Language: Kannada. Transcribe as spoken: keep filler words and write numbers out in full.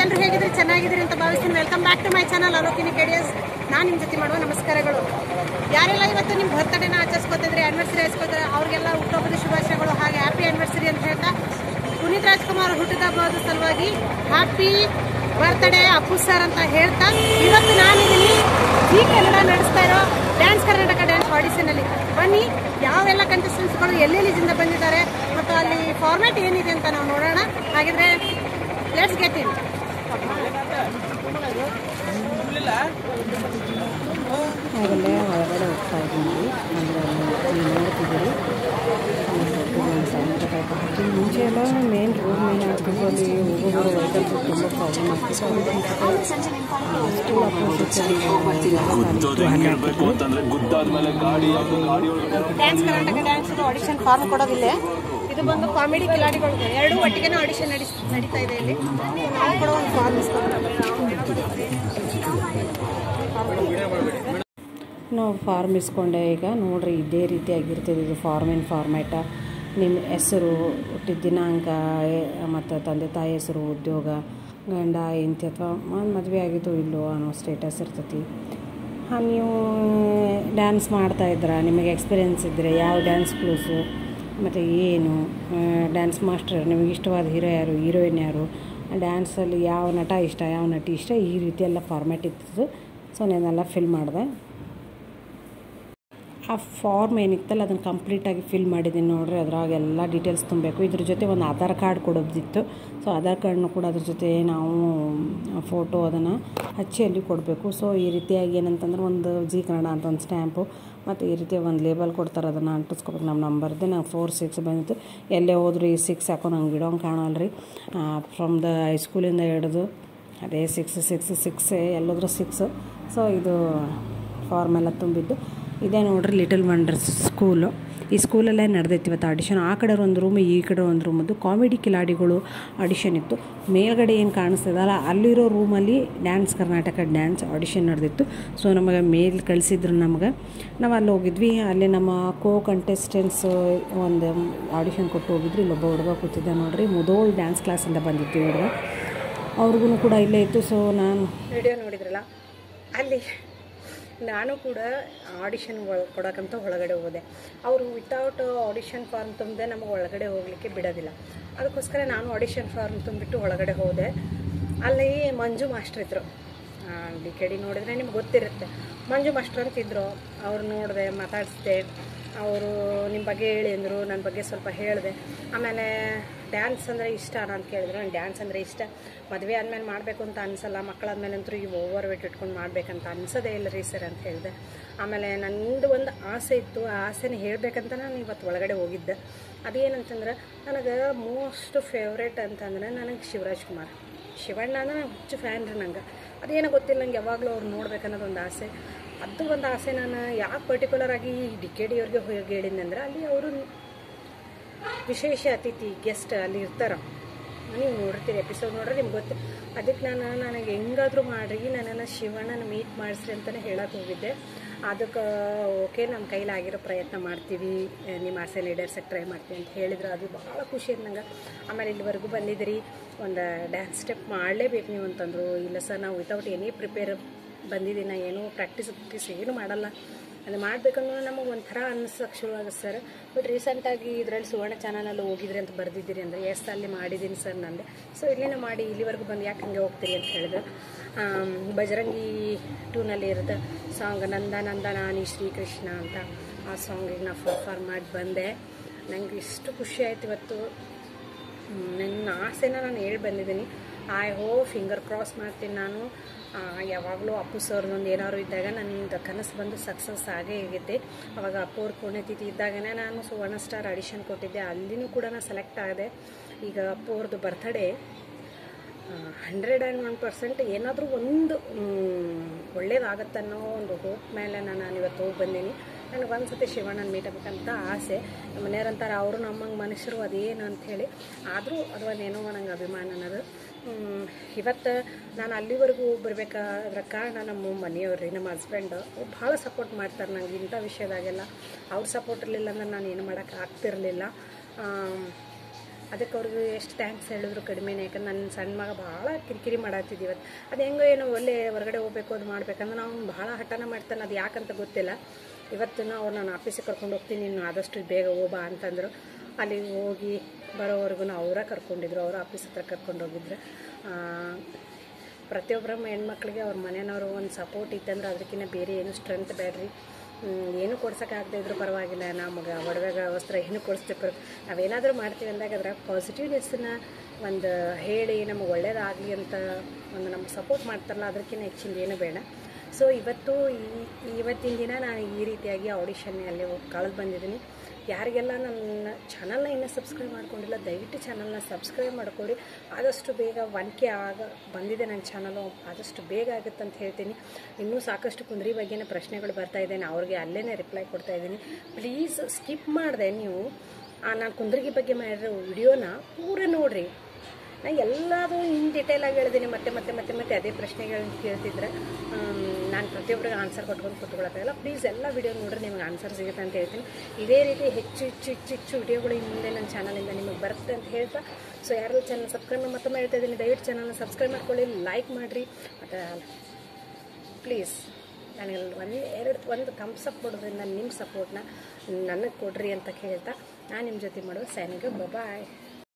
ಎಲ್ಲರೂ ಹೇಗಿದ್ರೆ ಚೆನ್ನಾಗಿದ್ದೀರಿ ಅಂತ ಭಾವಿಸ್ತೀನಿ. Welcome back to my channel ಅಲೋಕಿನಿ ಕೆಡಿಯಸ್. ನಾನು ನಿಮ್ಮ ಜೊತೆ ಮಾಡುವ ನಮಸ್ಕಾರಗಳು. ಯಾರೆಲ್ಲ ಇವತ್ತು ನಿಮ್ಮ ಬರ್ತ್ಡೇನ ಆಚರಿಸ್ಕೋತಿದ್ರೆ, ಆ್ಯನಿವರ್ಸರಿ ಆಚರಿಸ್ಕೋತಾರೆ, ಅವ್ರಿಗೆಲ್ಲ ಹುಟ್ಟುಹಬ್ಬದ ಶುಭಾಶಯಗಳು. ಹಾಗೆ ಹ್ಯಾಪಿ ಆ್ಯನಿವರ್ಸರಿ ಅಂತ ಹೇಳ್ತಾ ಪುನೀತ್ ರಾಜ್ಕುಮಾರ್ ಹುಟ್ಟಿದ ಹಬ್ಬದ ಸಲುವಾಗಿ ಹ್ಯಾಪಿ ಬರ್ತ್ಡೇ ಅಪ್ಪು ಸರ್ ಅಂತ ಹೇಳ್ತಾ ಇವತ್ತು ನಾನಿದ್ದೀನಿ ಜಿ ಕನ್ನಡ ನಡೆಸ್ತಾ ಇರೋ ಡ್ಯಾನ್ಸ್ ಕರ್ನಾಟಕ ಡ್ಯಾನ್ಸ್ ಆಡಿಷನಲ್ಲಿ. ಬನ್ನಿ, ಯಾವೆಲ್ಲ ಕಂಟೆಸ್ಟೆಂಟ್ಸ್ಗಳು ಎಲ್ಲೆಲ್ಲಿಂದ ಬಂದಿದ್ದಾರೆ ಮತ್ತು ಅಲ್ಲಿ ಫಾರ್ಮ್ಯಾಟ್ ಏನಿದೆ ಅಂತ ನಾವು ನೋಡೋಣ. ಹಾಗಿದ್ರೆ ಲೆಟ್ಸ್ ಗೆಟ್ ಇನ್. ಆಗಲೇ ಹೊರಗಡೆ ಹೋಗ್ತಾ ಇದ್ದೀವಿ. ಅಂದರೆ ನೀವು ನೋಡ್ತಿದ್ದೀರಿ ಸಾಯಂಕಾಲ ಮುಂಚೆ ಎಲ್ಲ ಮೇನ್ ರೋಡ್ ಮೇಲೆ ಹಾಕಿದ್ರು ಅಲ್ಲಿ ಹೋಗೋದು ವೆಹಿಕಲ್ಸ್ ತುಂಬ ಪ್ರಾಬ್ಲಮ್ ಆಗ್ತಿತ್ತು. Dance Karnataka dance audition form ಕೊಡೋದಿಲ್ಲ. ಇದು ಬಂದು ಕಾಮಿಡಿ ಕಿಲಾಡಿಗಳು ಎರಡು ಒಟ್ಟಿಗೆ ಆಡಿಷನ್ ನಡಿ ನಡೀತಾ ಇದೆ ಇಲ್ಲಿ. ನಾವು ಕೂಡ ಒಂದು ಫಾರ್ಮ್ ನಾವು ಫಾರ್ಮ್ ಇಸ್ಕೊಂಡೆ. ಈಗ ನೋಡ್ರಿ, ಇದೇ ರೀತಿಯಾಗಿರ್ತದೆ ಇದು ಫಾರ್ಮಿನ ಫಾರ್ಮ್ಯಾಟ. ನಿಮ್ಮ ಹೆಸರು, ಹುಟ್ಟಿದ ದಿನಾಂಕ ಮತ್ತು ತಂದೆ ತಾಯಿ ಹೆಸರು, ಉದ್ಯೋಗ, ಗಂಡ ಹೆಂಡತಿ ಅಥವಾ ಮದುವೆ ಆಗಿದ್ದು ಇಲ್ಲೋ ಅನ್ನೋ ಸ್ಟೇಟಸ್ ಇರ್ತೈತಿ. ಹಾಂ, ನೀವು ಡ್ಯಾನ್ಸ್ ಮಾಡ್ತಾಯಿದ್ರ, ನಿಮಗೆ ಎಕ್ಸ್ಪೀರಿಯೆನ್ಸ್ ಇದ್ದರೆ ಯಾವ ಡ್ಯಾನ್ಸ್ ಕ್ಲೂಸು ಮತ್ತು ಏನು, ಡ್ಯಾನ್ಸ್ ಮಾಸ್ಟರ್, ನಿಮಗೆ ಇಷ್ಟವಾದ ಹೀರೋ ಯಾರು, ಹೀರೋಯಿನ್ ಯಾರು, ಡ್ಯಾನ್ಸಲ್ಲಿ ಯಾವ ನಟ ಇಷ್ಟ, ಯಾವ ನಟಿ ಇಷ್ಟ, ಈ ರೀತಿ ಎಲ್ಲ ಫಾರ್ಮ್ಯಾಟ್ ಇತ್ತು. ಸೊ ನಾನೆಲ್ಲ ಫಿಲ್ ಮಾಡಿದೆ. ಆ ಫಾರ್ಮ್ ಏನಿತ್ತಲ್ಲ ಅದನ್ನು ಕಂಪ್ಲೀಟಾಗಿ ಫಿಲ್ ಮಾಡಿದ್ದೀನಿ ನೋಡ್ರಿ. ಅದ್ರಾಗೆಲ್ಲ ಡೀಟೇಲ್ಸ್ ತುಂಬಬೇಕು. ಇದ್ರ ಜೊತೆ ಒಂದು ಆಧಾರ್ ಕಾರ್ಡ್ ಕೊಡೋದಿತ್ತು. ಸೊ ಆಧಾರ್ ಕಾರ್ಡ್ನು ಕೂಡ ಅದ್ರ ಜೊತೆ ನಾವು ಫೋಟೋ ಅದನ್ನು ಹಚ್ಚಿ ಅಲ್ಲಿ ಕೊಡಬೇಕು. ಸೊ ಈ ರೀತಿಯಾಗಿ ಏನಂತಂದ್ರೆ ಒಂದು ಜಿ ಕನ್ನಡ ಅಂತ ಒಂದು ಸ್ಟ್ಯಾಂಪು ಮತ್ತು ಈ ರೀತಿ ಒಂದು ಲೇಬಲ್ ಕೊಡ್ತಾರೆ, ಅದನ್ನು ಅಂಟಿಸ್ಕೊಬೇಕು. ನಮ್ಮ ನಂಬರ್ದೆ ನಾವು ಫೋರ್ ಸಿಕ್ಸ್ ಬಂದಿತ್ತು. ಎಲ್ಲೇ ಹೋದ್ರು ಈ ಸಿಕ್ಸ್ ಹಾಕೋ ನಂಗೆ ಇಡೋಂಗೆ ಕಾಣಲ್ಲ ರೀ. ಫ್ರಮ್ ದ ಹೈಸ್ಕೂಲಿಂದ ಹಿಡಿದು ಅದೇ ಸಿಕ್ಸ್ ಸಿಕ್ಸ್ ಸಿಕ್ಸ್ ಎಲ್ಲೋದ್ರೂ ಸಿಕ್ಸು. ಸೊ ಇದು ಫಾರ್ಮ್ ಎಲ್ಲ ತುಂಬಿದ್ದು ಇದೇ ನೋಡ್ರಿ. Little wonders school. ಈ ಸ್ಕೂಲಲ್ಲೇ ನಡೆದೈತಿ ಇವತ್ತು ಆಡಿಷನ್. ಆ ಕಡೆ ಒಂದು ರೂಮು, ಈ ಕಡೆ ಒಂದು ರೂಮದ್ದು ಕಾಮಿಡಿ ಕಿಲಾಡಿಗಳು ಆಡಿಷನ್ ಇತ್ತು. ಮೇಲ್ಗಡೆ ಏನು ಕಾಣಿಸ್ತದಲ್ಲ ಅಲ್ಲಿರೋ ರೂಮಲ್ಲಿ ಡ್ಯಾನ್ಸ್ ಕರ್ನಾಟಕ ಡ್ಯಾನ್ಸ್ ಆಡಿಷನ್ ನಡೆದಿತ್ತು. ಸೊ ನಮಗೆ ಮೇಲ್ ಕಳಿಸಿದ್ರು ನಮ್ಗೆ. ನಾವು ಅಲ್ಲಿ ಹೋಗಿದ್ವಿ. ಅಲ್ಲಿ ನಮ್ಮ ಕೋ ಕಂಟೆಸ್ಟೆಂಟ್ಸ್ ಒಂದು ಆಡಿಷನ್ ಕೊಟ್ಟು ಹೋಗಿದ್ರು. ಇಲ್ಲೊಬ್ಬ ಹುಡುಗ ಕೂತಿದ್ದ ನೋಡ್ರಿ, ಮುದೋಳ್ ಡ್ಯಾನ್ಸ್ ಕ್ಲಾಸಿಂದ ಬಂದಿತ್ತು ಹುಡುಗ. ಅವ್ರಿಗೂ ಕೂಡ ಇಲ್ಲೇ ಇತ್ತು. ಸೊ ನಾನು ವಿಡಿಯೋ ನೋಡಿದ್ರಲ್ಲ, ಅಲ್ಲಿ ನಾನು ಕೂಡ ಆಡಿಷನ್ ಕೊಡೋಕ್ಕಂತ ಒಳಗಡೆ ಹೋದೆ. ಅವರು ವಿತೌಟ್ ಆಡಿಷನ್ ಫಾರ್ಮ್ ತುಂಬಿದೆ ನಮಗೆ ಒಳಗಡೆ ಹೋಗಲಿಕ್ಕೆ ಬಿಡೋದಿಲ್ಲ. ಅದಕ್ಕೋಸ್ಕರ ನಾನು ಆಡಿಷನ್ ಫಾರ್ಮ್ ತುಂಬಿಟ್ಟು ಒಳಗಡೆ ಹೋದೆ. ಅಲ್ಲಿ ಮಂಜು ಮಾಸ್ಟ್ರ್ ಇದ್ದರು. ಡಿ ಕೆ ಡಿ ನೋಡಿದರೆ ನಿಮ್ಗೆ ಗೊತ್ತಿರುತ್ತೆ. ಮಂಜು ಮಾಸ್ಟ್ರ್ ಅಂತಿದ್ರು. ಅವ್ರು ನೋಡಿದೆ, ಮಾತಾಡಿಸಿದೆ. ಅವರು ನಿಮ್ಮ ಬಗ್ಗೆ ಹೇಳಿ ಅಂದರು. ನನ್ನ ಬಗ್ಗೆ ಸ್ವಲ್ಪ ಹೇಳಿದೆ. ಆಮೇಲೆ ಡ್ಯಾನ್ಸ್ ಅಂದರೆ ಇಷ್ಟ ಅಂತ ಕೇಳಿದ್ರು. ನಾನು ಡ್ಯಾನ್ಸ್ ಅಂದರೆ ಇಷ್ಟ, ಮದುವೆ ಆದಮೇಲೆ ಮಾಡಬೇಕು ಅಂತ ಅನಿಸಲ್ಲ, ಮಕ್ಕಳಾದ್ಮೇಲೆ ಅಂತೂ ಇವು ಓವರ್ ವೇಟ್ ಇಟ್ಕೊಂಡು ಮಾಡಬೇಕಂತ ಅನಿಸೋದೇ ಇಲ್ಲ ರೀ ಸರ್ ಅಂತ ಹೇಳಿದೆ. ಆಮೇಲೆ ನನ್ನದು ಒಂದು ಆಸೆ ಇತ್ತು. ಆ ಆಸೆನ ಹೇಳಬೇಕಂತ ನಾನು ಇವತ್ತು ಒಳಗಡೆ ಹೋಗಿದ್ದೆ. ಅದೇನಂತಂದ್ರೆ ನನಗೆ ಮೋಸ್ಟ್ ಫೇವ್ರೇಟ್ ಅಂತಂದರೆ ನನಗೆ ಶಿವರಾಜ್ ಕುಮಾರ್, ಶಿವಣ್ಣ ಅಂದರೆ ನಾನು ಹುಚ್ಚು ಫ್ಯಾನ್ ರೀ. ನಂಗೆ ಅದೇನೋ ಗೊತ್ತಿಲ್ಲ, ನಂಗೆ ಯಾವಾಗಲೂ ಅವ್ರು ನೋಡ್ಬೇಕನ್ನೋದು ಒಂದು ಆಸೆ. ಅದು ಒಂದು ಆಸೆ. ನಾನು ಯಾಕೆ ಪರ್ಟಿಕ್ಯುಲರ್ ಆಗಿ ಡಿ ಕೆ ಡಿ ಅವ್ರಿಗೆ ಹೋಗಿ ಹೇಳಿದ್ದಂದ್ರೆ ಅಲ್ಲಿ ಅವರು ವಿಶೇಷ ಅತಿಥಿ ಗೆಸ್ಟ್ ಅಲ್ಲಿ ಇರ್ತಾರೆ. ನೀವು ನೋಡ್ತೀರಿ, ಎಪಿಸೋಡ್ ನೋಡ್ರಿ ನಿಮ್ಗೆ ಗೊತ್ತು. ಅದಕ್ಕೆ ನಾನು ನನಗೆ ಹೆಂಗಾದರೂ ಮಾಡ್ರಿ ನನ್ನನ್ನು ಶಿವಣ್ಣನ ಮೀಟ್ ಮಾಡಿಸ್ರಿ ಅಂತಲೇ ಹೇಳಕ್ಕೆ ಹೋಗಿದ್ದೆ. ಅದಕ್ಕೆ ಓಕೆ, ನಮ್ಮ ಕೈಲಾಗಿರೋ ಪ್ರಯತ್ನ ಮಾಡ್ತೀವಿ, ನಿಮ್ಮ ಆಸೆ ಈಡೇರ್ಸಕ್ಕೆ ಟ್ರೈ ಮಾಡ್ತೀವಿ ಅಂತ ಹೇಳಿದ್ರು. ಅದು ಭಾಳ ಖುಷಿ ಆಯ್ತು ನಂಗೆ. ಆಮೇಲೆ ಇಲ್ಲಿವರೆಗೂ ಬಂದಿದ್ದೀರಿ, ಒಂದು ಡ್ಯಾನ್ಸ್ ಸ್ಟೆಪ್ ಮಾಡಲೇಬೇಕು ನೀವು ಅಂತಂದರು. ಇಲ್ಲ ಸರ್, ನಾವು ವಿತೌಟ್ ಎನಿ ಪ್ರಿಪೇರ್ ಬಂದಿದ್ದೀನಿ, ಏನೂ ಪ್ರಾಕ್ಟೀಸ್ ಪ್ರಾಕ್ಟೀಸ್ ಏನೂ ಮಾಡಲ್ಲ, ಅದು ಮಾಡಬೇಕಂದ್ರೆ ನಮಗೆ ಒಂಥರ ಅನ್ಸೋಕ್ಕೆ ಶುರುವಾಗುತ್ತೆ ಸರ್. ಬಟ್ ರೀಸೆಂಟಾಗಿ ಇದರಲ್ಲಿ ಸುವರ್ಣ ಚಾನಲಲ್ಲಿ ಹೋಗಿದ್ರಿ ಅಂತ ಬರೆದಿದ್ದೀರಿ ಅಂದರೆ ಎಸ್, ಅಲ್ಲಿ ಮಾಡಿದ್ದೀನಿ ಸರ್ ನಂದೆ. ಸೊ ಇಲ್ಲೇನೋ ಮಾಡಿ ಇಲ್ಲಿವರೆಗೂ ಬಂದು ಯಾಕೆ ಹಂಗೆ ಹೋಗ್ತೀರಿ ಅಂತ ಹೇಳಿದ್ರು. ಬಜರಂಗಿ ಟೂನಲ್ಲಿ ಇರುತ್ತೆ ಸಾಂಗ್ ನಂದ ನಂದ ನಾನಿ ಶ್ರೀಕೃಷ್ಣ ಅಂತ. ಆ ಸಾಂಗಿಗೆ ನಾನು ಪರ್ಫಾರ್ಮ್ ಮಾಡಿ ಬಂದೆ. ನನಗೆ ಇಷ್ಟು ಖುಷಿ ಆಯ್ತು ಇವತ್ತು. ನನ್ನ ಆಸೆನ ನಾನು ಹೇಳಿ ಬಂದಿದ್ದೀನಿ. ಐ ಹೋಪ್ ಫಿಂಗರ್ ಕ್ರಾಸ್ ಮಾಡ್ತೀನಿ ನಾನು. ಯಾವಾಗಲೂ ಅಪ್ಪು ಸರ್ದೊಂದು ಏನಾದ್ರು ಇದ್ದಾಗ ನನ್ನ ಕನಸು ಬಂದು ಸಕ್ಸಸ್ ಆಗೇ ಆಗೈತೆ. ಅವಾಗ ಅಪ್ಪು ಅವ್ರ ಪುಣ್ಯತಿಥಿ ಇದ್ದಾಗನೇ ನಾನು ಸುವರ್ಣ ಸ್ಟಾರ್ ಆಡಿಷನ್ ಕೊಟ್ಟಿದ್ದೆ. ಅಲ್ಲಿನೂ ಕೂಡ ನಾನು ಸೆಲೆಕ್ಟ್ ಆಗಿದೆ. ಈಗ ಅಪ್ಪು ಅವ್ರದ್ದು birthday hundred and one percent ಏನಾದರೂ ಒಂದು ಒಳ್ಳೇದಾಗತ್ತನ್ನೋ ಒಂದು ಹೋಪ್ ಮೇಲೆ ನಾನು ಇವತ್ತು ಹೋಗಿ ಬಂದೀನಿ. ನನಗೆ ಒಂದು ಸತಿ ಶಿವಣ್ಣನ ಮೀಟ್ ಆಗಬೇಕಂತ ಆಸೆ. ನಮ್ಮ ಮನೆಯವರಂತಾರೆ ಅವರು ನಮ್ಮಂಗೆ ಮನುಷ್ಯರು ಅದೇನು ಅಂಥೇಳಿ. ಆದರೂ ಅದು ಒಂದೇನೋ ನಂಗೆ ಅಭಿಮಾನ ಅನ್ನೋದು. ಇವತ್ತು ನಾನು ಅಲ್ಲಿವರೆಗೂ ಬರಬೇಕಾದ್ರ ಕಾರಣ ನಮ್ಮ ಮನೆಯವ್ರಿ, ನಮ್ಮ ಹಸ್ಬೆಂಡು ಭಾಳ ಸಪೋರ್ಟ್ ಮಾಡ್ತಾರೆ ನಂಗೆ ಇಂಥ ವಿಷಯದಾಗೆಲ್ಲ. ಅವ್ರ ಸಪೋರ್ಟ್ ಇರಲಿಲ್ಲ ಅಂದ್ರೆ ನಾನು ಏನು ಮಾಡೋಕ್ಕೆ ಆಗ್ತಿರಲಿಲ್ಲ. ಅದಕ್ಕೆ ಅವ್ರಿಗೆ ಎಷ್ಟು ಥ್ಯಾಂಕ್ಸ್ ಹೇಳಿದ್ರು ಕಡಿಮೆನೇ. ಯಾಕಂದ್ರೆ ನನ್ನ ಸಣ್ಣ ಮಗ ಭಾಳ ಕಿರಿಕಿರಿ ಮಾಡತ್ತಿದ್ದು ಇವತ್ತು. ಅದು ಹೆಂಗೋ ಏನೋ ಒಳ್ಳೆ ಹೊರಗಡೆ ಹೋಗ್ಬೇಕು ಅದು ಮಾಡ್ಬೇಕಂದ್ರೆ ನಾವು ಭಾಳ ಹಠನ ಮಾಡ್ತಾನೆ, ಅದು ಯಾಕಂತ ಗೊತ್ತಿಲ್ಲ. ಇವತ್ತು ಅವ್ರು ನಾನು ಆಫೀಸಿಗೆ ಕರ್ಕೊಂಡು ಹೋಗ್ತೀನಿ, ಇನ್ನು ಆದಷ್ಟು ಬೇಗ ಹೋಗ್ಬಾ ಅಂತಂದರು. ಅಲ್ಲಿಗೆ ಹೋಗಿ ಬರೋವರೆಗೂ ಅವರ ಕರ್ಕೊಂಡಿದ್ರು, ಅವರು ಆಫೀಸ್ ಹತ್ರ ಕರ್ಕೊಂಡು ಹೋಗಿದ್ರು. ಪ್ರತಿಯೊಬ್ಬರ ಹೆಣ್ಮಕ್ಳಿಗೆ ಅವ್ರ ಮನೆಯವರು ಒಂದು ಸಪೋರ್ಟ್ ಇತ್ತಂದ್ರೆ ಅದಕ್ಕಿಂತ ಬೇರೆ ಏನು ಸ್ಟ್ರೆಂತ್ ಬೇಡ್ರಿ. ಏನು ಕೊಡ್ಸೋಕ್ಕಾಗದೇ ಇದ್ರೂ ಪರವಾಗಿಲ್ಲ, ನಮಗೆ ಒಡವೆಗ ವಸ್ತ್ರ ಏನು ಕೊಡಿಸ್ತೀವಿ ಪರ ನಾವೇನಾದರೂ ಮಾಡ್ತೀವಿ ಅಂದಾಗ ಅದರ ಪಾಸಿಟಿವ್ನೆಸ್ಸನ್ನ ಒಂದು ಹೇಳಿ ನಮಗೆ ಒಳ್ಳೇದಾಗಲಿ ಅಂತ ಒಂದು ನಮ್ಗೆ ಸಪೋರ್ಟ್ ಮಾಡ್ತಾರಲ್ಲ, ಅದಕ್ಕಿಂತ ಹೆಚ್ಚಿಂದ ಏನು ಬೇಡ. ಸೊ ಇವತ್ತು ಈ ಇವತ್ತಿನ ದಿನ ನಾನು ಈ ರೀತಿಯಾಗಿ ಆಡಿಷನ್ನಲ್ಲಿ ಕಳೆದು ಬಂದಿದ್ದೀನಿ. ಯಾರಿಗೆಲ್ಲ ನನ್ನ ಚಾನಲ್ನ ಇನ್ನೂ ಸಬ್ಸ್ಕ್ರೈಬ್ ಮಾಡ್ಕೊಂಡಿಲ್ಲ ದಯವಿಟ್ಟು ಚಾನಲ್ನ ಸಬ್ಸ್ಕ್ರೈಬ್ ಮಾಡ್ಕೊಳ್ಳಿ. ಆದಷ್ಟು ಬೇಗ ಒನ್ ಕೆ ಆಗ ಬಂದಿದೆ ನನ್ನ ಚಾನಲು, ಆದಷ್ಟು ಬೇಗ ಆಗುತ್ತೆ ಅಂತ ಹೇಳ್ತೀನಿ. ಇನ್ನೂ ಸಾಕಷ್ಟು ಕುಂದ್ರಿ ಬಗ್ಗೆನೇ ಪ್ರಶ್ನೆಗಳು ಬರ್ತಾಯಿದೆ, ನಾನು ಅವ್ರಿಗೆ ಅಲ್ಲೇ ರಿಪ್ಲೈ ಕೊಡ್ತಾಯಿದ್ದೀನಿ. ಪ್ಲೀಸ್ ಸ್ಕಿಪ್ ಮಾಡಿದೆ ನೀವು ನಾನು ಕುಂದ್ರಿಗೆ ಬಗ್ಗೆ ಮಾಡಿರೋ ವಿಡಿಯೋನ ಪೂರ ನೋಡಿರಿ. ನಾನು ಎಲ್ಲದೂ ಇನ್ ಡಿಟೇಲಾಗಿ ಹೇಳಿದ್ದೀನಿ. ಮತ್ತೆ ಮತ್ತೆ ಮತ್ತೆ ಮತ್ತೆ ಅದೇ ಪ್ರಶ್ನೆಗಳನ್ನ ಕೇಳ್ತಿದ್ರೆ ನಾನು ಪ್ರತಿಯೊಬ್ಬರಿಗೆ ಆನ್ಸರ್ ಕೊಟ್ಕೊಂಡು ಕೂತ್ಕೊಳ್ಳೋಕ್ಕಾಗಲ್ಲ. ಪ್ಲೀಸ್ ಎಲ್ಲ ವಿಡಿಯೋ ನೋಡ್ರಿ, ನಿಮಗೆ ಆನ್ಸರ್ ಸಿಗುತ್ತೆ ಅಂತ ಹೇಳ್ತೀನಿ. ಇದೇ ರೀತಿ ಹೆಚ್ಚು ಹೆಚ್ಚು ಹೆಚ್ಚು ಹೆಚ್ಚು ವಿಡಿಯೋಗಳು ಇನ್ನು ಮುಂದೆ ನನ್ನ ಚಾನಲಿಂದ ನಿಮಗೆ ಬರುತ್ತೆ ಅಂತ ಹೇಳ್ತಾ, ಸೊ ಯಾರು ಚಾನಲ್ ಸಬ್ಸ್ಕ್ರೈಬ್ ಮತ್ತೊಮ್ಮೆ ಹೇಳ್ತಾ ಇದ್ದೀನಿ, ದಯವಿಟ್ಟು ಚಾನಲ್ನ ಸಬ್ಸ್ಕ್ರೈಬ್ ಮಾಡ್ಕೊಳ್ಳಿ, ಲೈಕ್ ಮಾಡಿರಿ. ಮತ್ತು ಪ್ಲೀಸ್ ನನಗೆ ಒಂದು ಎರಡು ಒಂದು ಥಮ್ಸ್ ಅಪ್ ಕೊಡೋದ್ರಿಂದ ನಿಮ್ಮ ಸಪೋರ್ಟ್ನ ನನಗೆ ಕೊಡ್ರಿ ಅಂತ ಹೇಳ್ತಾ ನಾನು ನಿಮ್ಮ ಜೊತೆ ಮಾಡುವ ಸೈನಿಂಗ್ ಬಾಯ್.